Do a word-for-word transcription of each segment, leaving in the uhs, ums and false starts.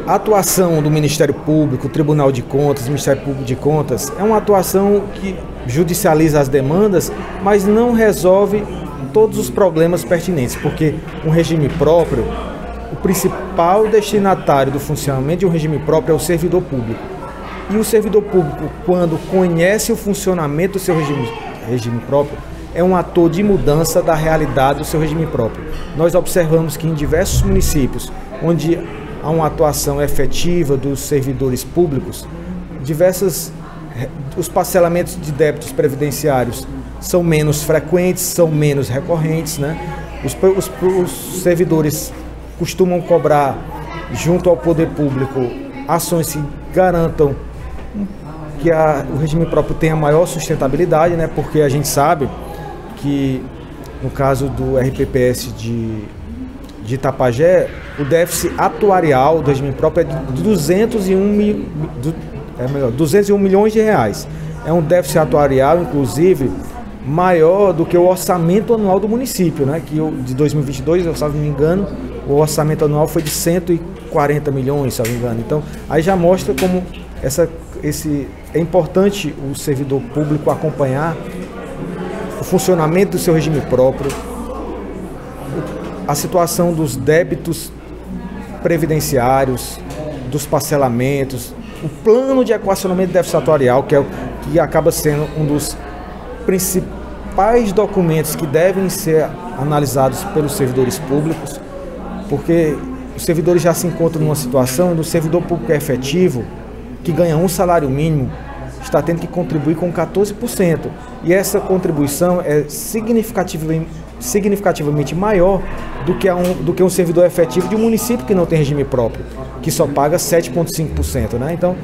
A atuação do Ministério Público, Tribunal de Contas, Ministério Público de Contas, é uma atuação que judicializa as demandas, mas não resolve todos os problemas pertinentes, porque um regime próprio, o principal destinatário do funcionamento de um regime próprio é o servidor público. E o servidor público, quando conhece o funcionamento do seu regime, regime próprio, é um ator de mudança da realidade do seu regime próprio. Nós observamos que em diversos municípios, onde há uma atuação efetiva dos servidores públicos, diversas, os parcelamentos de débitos previdenciários são menos frequentes, são menos recorrentes, né? Os, os, os servidores costumam cobrar junto ao poder público ações que garantam que a, o regime próprio tenha maior sustentabilidade, né? Porque a gente sabe que no caso do R P P S de de Itapajé, o déficit atuarial do regime próprio é de duzentos e um, mil, é melhor, duzentos e um milhões de reais. É um déficit atuarial, inclusive, maior do que o orçamento anual do município, né? Que de dois mil e vinte e dois, se eu não me engano, o orçamento anual foi de cento e quarenta milhões, se eu não me engano. Então, aí já mostra como essa, esse, é importante o servidor público acompanhar o funcionamento do seu regime próprio, a situação dos débitos previdenciários, dos parcelamentos, o plano de equacionamento de déficit atuarial, que, é, que acaba sendo um dos principais documentos que devem ser analisados pelos servidores públicos, porque os servidores já se encontram numa situação onde o servidor público é efetivo, que ganha um salário mínimo, está tendo que contribuir com quatorze por cento. E essa contribuição é significativamente, significativamente maior do que, um, do que um servidor efetivo de um município que não tem regime próprio, que só paga sete vírgula cinco por cento, né? Então,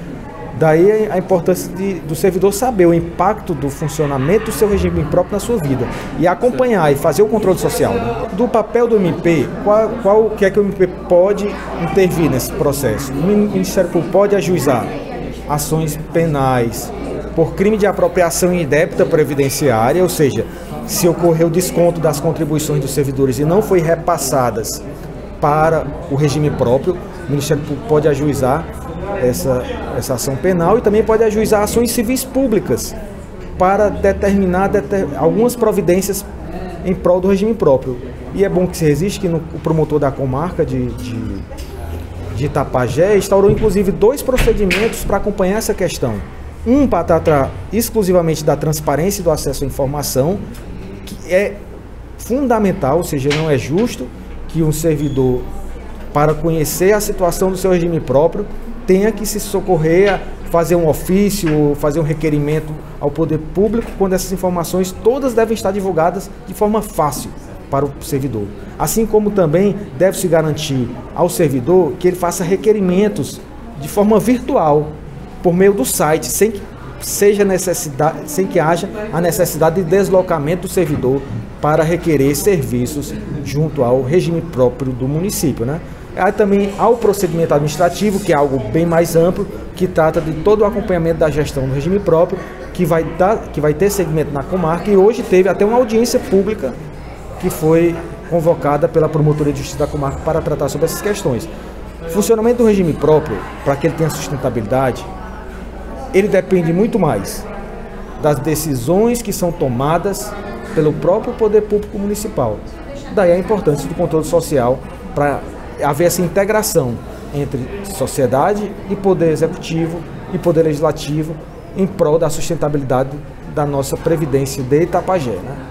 daí a importância de, do servidor saber o impacto do funcionamento do seu regime próprio na sua vida e acompanhar e fazer o controle social, né? Do papel do M P, qual, qual que é que o M P pode intervir nesse processo? O Ministério Público pode ajuizar ações penais por crime de apropriação indébita previdenciária, ou seja, se ocorreu desconto das contribuições dos servidores e não foi repassadas para o regime próprio, o Ministério Público pode ajuizar essa, essa ação penal e também pode ajuizar ações civis públicas para determinar deter, algumas providências em prol do regime próprio. E é bom que se resiste que no, o promotor da comarca de, de, de Itapajé instaurou inclusive dois procedimentos para acompanhar essa questão. Um para tratar exclusivamente da transparência e do acesso à informação, que é fundamental, ou seja, não é justo que um servidor, para conhecer a situação do seu regime próprio, tenha que se socorrer a fazer um ofício, fazer um requerimento ao poder público, quando essas informações todas devem estar divulgadas de forma fácil para o servidor. Assim como também deve-se garantir ao servidor que ele faça requerimentos de forma virtual, por meio do site, sem que seja necessidade, sem que haja a necessidade de deslocamento do servidor para requerer serviços junto ao regime próprio do município, né? Há também ao procedimento administrativo, que é algo bem mais amplo, que trata de todo o acompanhamento da gestão do regime próprio, que vai, dar, que vai ter segmento na comarca, e hoje teve até uma audiência pública que foi convocada pela Promotoria de Justiça da comarca para tratar sobre essas questões. O funcionamento do regime próprio, para que ele tenha sustentabilidade, ele depende muito mais das decisões que são tomadas pelo próprio poder público municipal. Daí a importância do controle social para haver essa integração entre sociedade e poder executivo e poder legislativo em prol da sustentabilidade da nossa previdência de Itapajé, né?